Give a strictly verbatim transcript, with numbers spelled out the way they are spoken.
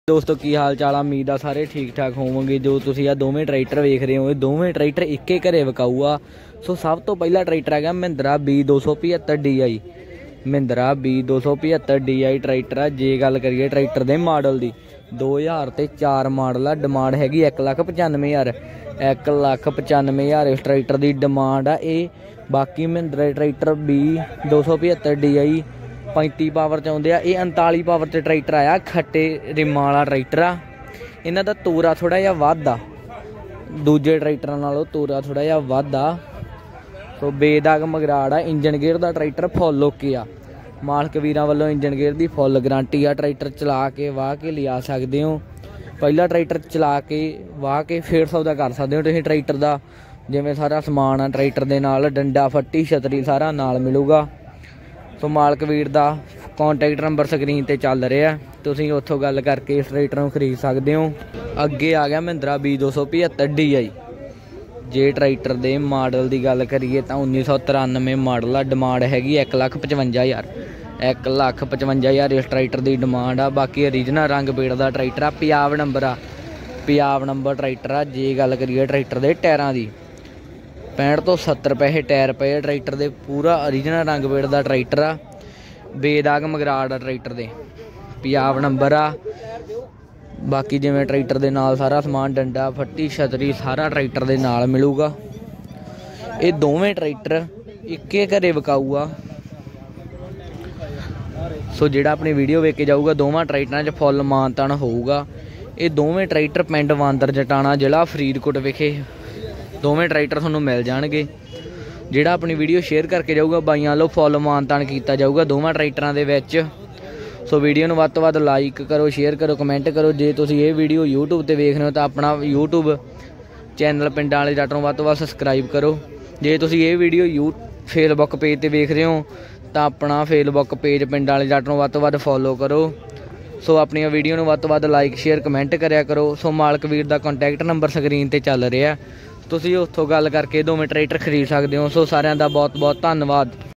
दोस्तों की हाल चाल उम्मीद आ सारे ठीक ठाक होवोगे। जो तुसीं आ दोवें ट्रैक्टर वेख रहे हो ये दोवें ट्रैक्टर इक्के घरे विकाऊ आ। सो सब तो पहला ट्रैक्टर है महिंद्रा बी दो सौ पचहत्तर डी आई महिंद्रा बी दो सौ पचहत्तर डी आई ट्रैक्टर है। जे गल करिए ट्रैक्टर के मॉडल की दो हज़ार ते चार मॉडल आ। डिमांड हैगी एक लख पचानवे हज़ार एक लख पचानवे हज़ार इस ट्रैक्टर की डिमांड आ। ये बाकी महिंद्रा ट्रैक्टर बी दो सौ पचहत्तर डी आई पैंती पावर चाहते हैं। ये उनताली पावर से ट्रैक्टर आया खट्टे रिमां वाला ट्रैक्टर आ। इन्हां दा तोरा थोड़ा जिहा वध आ, दूजे ट्रैक्टरां नालों तोरा थोड़ा जिहा वध आ। सो बेदाग मगराड़ आ। इंजन गेयर का ट्रैक्टर फुल ओके आ। मालक वीरां वालों इंजन गेयर की फुल गारंटी आ। ट्रैक्टर चला के वाह के लिया सकते हो। पहला ट्रैक्टर चला के वाह के फिर सौदा कर सकते हो तुसीं ट्रैक्टर का। जिवें सारा समान आ ट्रैक्टर दे नाल डंडा फट्टी छतरी सारा नाल मिलूगा। सो मालक वीर का कॉन्टैक्ट नंबर स्क्रीन पर चल रहा है, तुसीं उत्थों गल करके इस ट्रैक्टर को खरीद सकते हो। अगे आ गया महिंद्रा बी दो सौ पचहत्तर डी आई। जे ट्रैक्टर के मॉडल की गल करिए तो उन्नीस सौ तिरानवे मॉडल आ। डिमांड हैगी एक लख पचवंजा हज़ार एक लख पचवंजा हज़ार इस ट्रैक्टर की डिमांड आ। बाकी ओरिजिनल रंग पेड़ का ट्रैक्टर आ, पंजाब नंबर आ पंजाब नंबर ट्रैक्टर आ। जे गल करिए ट्रैक्टर के टायरां की पैंठ तो सत्तर पैसे टायर पे ट्रैक्टर के पूरा ओरिजिनल रंग पेड़ का ट्रैक्टर आ। बेदाग मगराड़ आ ट्रैक्टर के पंजाब नंबर आ। बाकी जिवें ट्रैक्टर के नाल सारा समान डंडा फट्टी छतरी सारा ट्रैक्टर के नाल मिलूगा। ये दोवें ट्रैक्टर इक्के घरे विकाऊ आ। सो जिहड़ा अपनी वीडियो वेख के जाऊगा दोवां ट्रैक्टरां च फुल मानतान होऊगा। ये दोवें ट्रैक्टर पिंड वांदर जटाना जिला फरीदकोट विखे दोवें ट्रैक्टर तुहानूं मिल जाणगे। जिहड़ा अपनी वीडियो शेयर करके जाऊगा बाईआं वालों फुल मानतान किया जाऊगा दोवां ट्रैक्टरां दे विच। सो वीडियो नूं वध तों वध लाइक करो, शेयर करो, कमेंट करो। जे तुसीं ये वीडियो यूट्यूब ते वेख रहे हो तो अपना यूट्यूब चैनल पिंडां वाले जट नूं वध तों वध सबसक्राइब करो। जे तुसीं ये वीडियो यू फेसबुक पेज ते वेख रहे हो तो अपना फेसबुक पेज पिंडां वाले जट नूं वध तों वध फॉलो करो। सो अपनी वीडियो नूं वध तों वध लाइक शेयर कमेंट करिया करो। सो मालक वीर दा कॉन्टैक्ट नंबर स्क्रीन ते चल रहा है, तुसीं उत्थों गल करके दोवें ट्रैक्टर खरीद सकते हो। सो सारिਆਂ ਦਾ बहुत बहुत धन्यवाद।